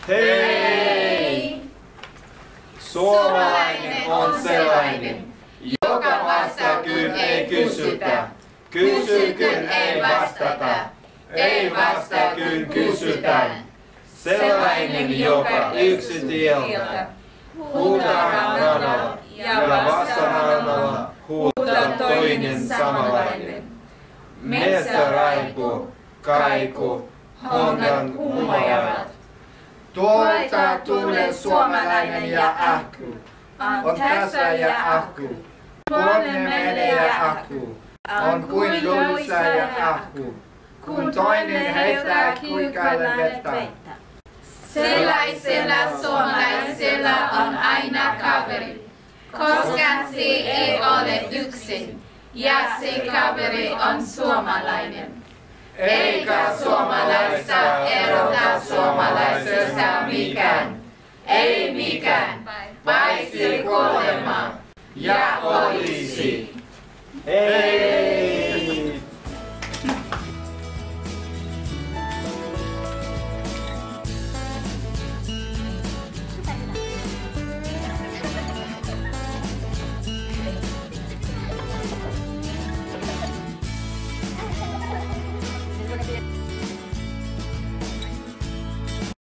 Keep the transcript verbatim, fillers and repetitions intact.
Hei! Suomalainen on sellainen, joka vastaa kun ei kysytä. Kysy kun ei vastata. Ei vastaa kun kysytään. Sellainen, joka yksi tieltä. Huutaa ranalla ja vastaranalla huutaa toinen samanlainen. Metsä raipuu, kaiku, hongan humajavat. Tuolta tulee suomalainen ja ahku. On tässä ja ahku. Tuonne menee ja ahku. On kuin luussa ja ahku. Kun toinen heittää kuikalle vettä. Sellaisella suomalaisella on aina kaveri, koska se ei ole yksin, ja se kaveri on suomalainen. Eikä suomalaista erota suomalaisesta mikään, ei mikään, paitsi kuolema ja olisi. Hei!